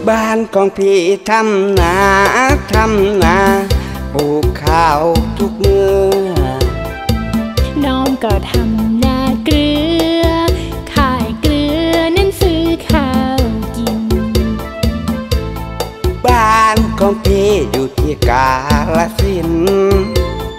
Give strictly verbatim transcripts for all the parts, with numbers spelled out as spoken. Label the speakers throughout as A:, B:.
A: บ้านของพี่ทำนาทำนาปลูกข้าวทุกเมื่อ
B: น้องก็ทำนาเกลือขายเกลือนั้นซื้อข้าวกิน
A: บ้านของพี่อยู่ที่กาฬสินธุ์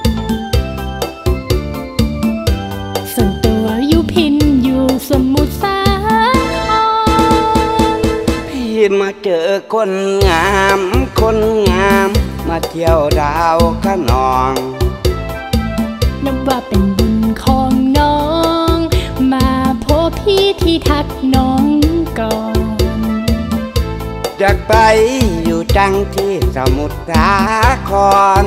B: ส่วนตัวอยู่พินอยู่สมุทรสาคร
A: พี่มาเจอคนงามคนงามมาเที่ยวดาวขนอง
B: นับว่าเป็นบุญของน้องมาพบพี่ที่ทักน้องก่อน
A: อยากไปอยู่จังที่สมุทรสาคร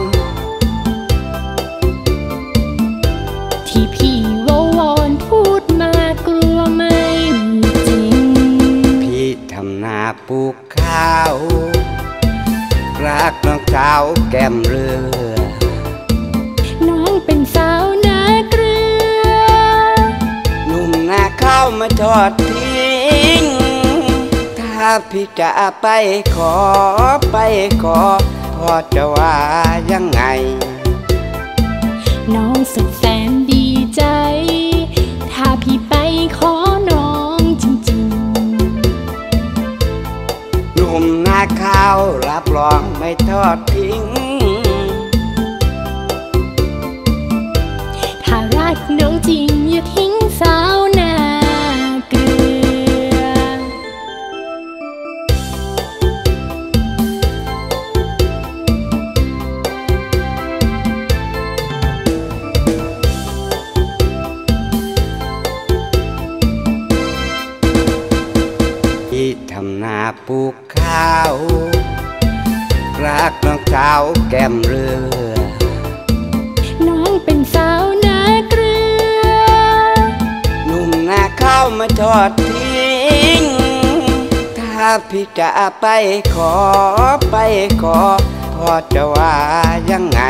B: ที่พี่วอนพูดมากลัวไม่จริง
A: พี่ทำนาปลูกข้าวรักน้องสาวแก้มเรือ
B: น้องเป็นสาวนาเกลือ
A: หนุ่มนาข้าวมาทอดทิ้งถ้าพี่จะไปขอไปขอพ่อจะว่ายังไง
B: น้องสุดแสนดีใจถ้าพี่ไปขอน้องจริง
A: ๆหนุ่มนาข้าวรับรองไม่ทอดทิ้ง
B: ถ้ารักน้องจริงอย่าทิ้งสาวนาเกลือ
A: ที่ทำนาปลูกข้าวรักน้องสาวแก้มเรือ
B: น้องเป็นสาวนาเกลือ
A: หนุ่มนาข้าวมาทอดทิ้งถ้าพี่จะไปขอไปขอพ่อจะว่ายังไง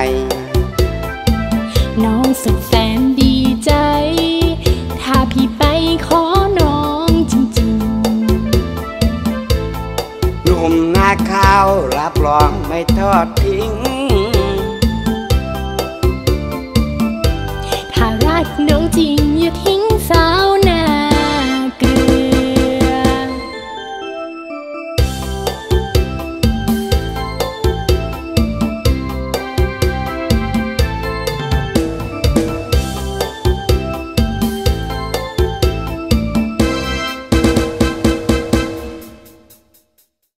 B: น้องสุดแสนดีใจถ้าพี่ไปขอน้องจริง
A: ๆหนุ่มนาข้าวรับรองไม่ทอดทิ้ง